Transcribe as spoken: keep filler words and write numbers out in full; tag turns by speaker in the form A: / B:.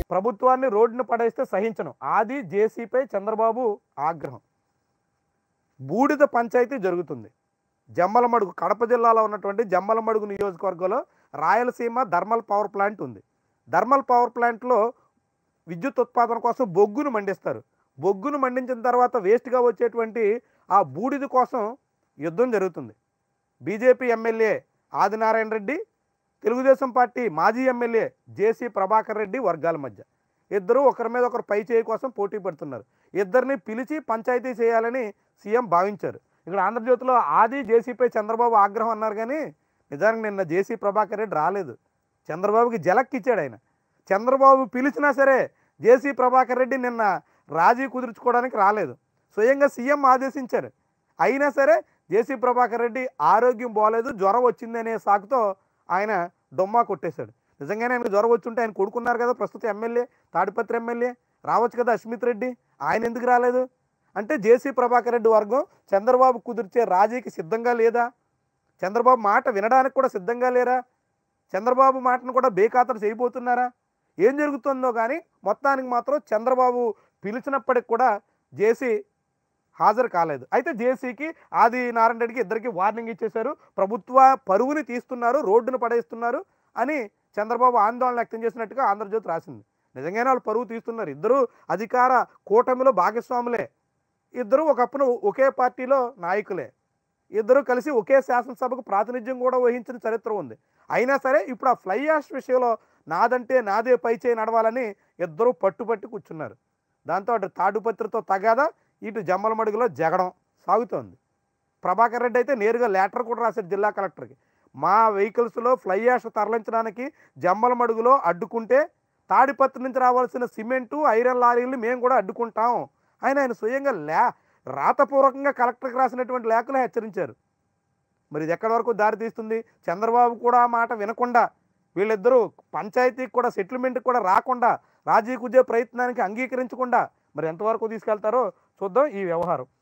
A: ప్రభుత్వాన్ని రోడ్డున పడేస్తే సహించను. ఆది జేసీపై చంద్రబాబు ఆగ్రహం. బూడిద పంచాయతీ జరుగుతుంది. జమ్మలమడుగు కడప జిల్లాలో ఉన్నటువంటి జమ్మలమడుగు నియోజకవర్గంలో రాయలసీమ థర్మల్ పవర్ ప్లాంట్ ఉంది. థర్మల్ పవర్ ప్లాంట్లో విద్యుత్ ఉత్పాదన కోసం బొగ్గును మండిస్తారు. బొగ్గును మండించిన తర్వాత వేస్ట్గా వచ్చేటువంటి ఆ బూడిద కోసం యుద్ధం జరుగుతుంది. BJP MLA Adinarayana Reddy, Telugu Desam party మాజీ ఎమ్మెల్యే జేసీ ప్రభాకర్ రెడ్డి వర్గాల మధ్య ఇద్దరు ఒకరి మీద ఒకరు పై చేయి కోసం పోటీ పడుతున్నారు. ఇద్దరిని పిలిచి పంచాయతీ చేయాలని సీఎం భావించారు. ఇక్కడ ఆంధ్రజ్యోతిలో ఆది జేసీపై చంద్రబాబు ఆగ్రహం అన్నారు, కానీ నిజానికి నిన్న జేసీ ప్రభాకర్ రెడ్డి రాలేదు. చంద్రబాబుకి జలక్ ఇచ్చాడు ఆయన. చంద్రబాబు పిలిచినా సరే జేసీ ప్రభాకర్ రెడ్డి నిన్న రాజీ కుదుర్చుకోవడానికి రాలేదు. స్వయంగా సీఎం ఆదేశించారు. అయినా సరే జేసీ ప్రభాకర్ రెడ్డి ఆరోగ్యం బాగోలేదు, జ్వరం వచ్చిందనే సాకుతో ఆయన డొమ్మా కొట్టేశాడు. నిజంగానే ఆయనకు జ్వరం వచ్చుంటే ఆయన కొడుకున్నారు కదా ప్రస్తుత ఎమ్మెల్యే, తాడిపత్రి ఎమ్మెల్యే, రావచ్చు కదా అస్మిత్ రెడ్డి, ఆయన ఎందుకు రాలేదు అంటే జేసీ ప్రభాకర్ రెడ్డి వర్గం చంద్రబాబు కుదిర్చే రాజీకి సిద్ధంగా లేదా? చంద్రబాబు మాట వినడానికి కూడా సిద్ధంగా లేరా? చంద్రబాబు మాటను కూడా బేఖాతరు చేయబోతున్నారా? ఏం జరుగుతుందో కానీ మొత్తానికి మాత్రం చంద్రబాబు పిలిచినప్పటికి కూడా జేసీ హాజరు కాలేదు. అయితే జేసీకి ఆది నారాయణ రెడ్డికి ఇద్దరికి వార్నింగ్ ఇచ్చేశారు. ప్రభుత్వ పరువుని తీస్తున్నారు, రోడ్డును పడేస్తున్నారు అని చంద్రబాబు ఆందోళన వ్యక్తం చేసినట్టుగా ఆంధ్రజ్యోతి రాసింది. నిజంగానే వాళ్ళు పరువు తీస్తున్నారు. ఇద్దరు అధికార కూటమిలో భాగస్వాములే, ఇద్దరు ఒకప్పుడు ఒకే పార్టీలో నాయకులే, ఇద్దరు కలిసి ఒకే శాసనసభకు ప్రాతినిధ్యం కూడా వహించిన చరిత్ర ఉంది. అయినా సరే ఇప్పుడు ఆ ఫ్లై యాష్ విషయంలో నాదంటే నాదే పై చేయి నడవాలని ఇద్దరు పట్టుపట్టి కూర్చున్నారు. దాంతో అటు తాడుపత్రితో తగాదా, ఇటు జమ్మలమడుగులో జగడం సాగుతోంది. ప్రభాకర్ రెడ్డి అయితే నేరుగా లెటర్ కూడా రాశారు జిల్లా కలెక్టర్కి. మా వెహికల్స్లో ఫ్లై యాష్ తరలించడానికి జమ్మలమడుగులో అడ్డుకుంటే తాడిపత్రి నుంచి రావాల్సిన సిమెంటు ఐరన్ లారీలు మేము కూడా అడ్డుకుంటాం ఆయన ఆయన స్వయంగా లే రాతపూర్వకంగా కలెక్టర్కి రాసినటువంటి లేఖలు హెచ్చరించారు. మరి ఇది ఎక్కడి వరకు దారి తీస్తుంది? చంద్రబాబు కూడా ఆ మాట వినకుండా వీళ్ళిద్దరూ పంచాయతీకి కూడా సెటిల్మెంట్కి కూడా రాకుండా రాజీ కుదిరే ప్రయత్నానికి అంగీకరించకుండా మరి ఎంతవరకు తీసుకెళ్తారో చూద్దాం ఈ వ్యవహారం.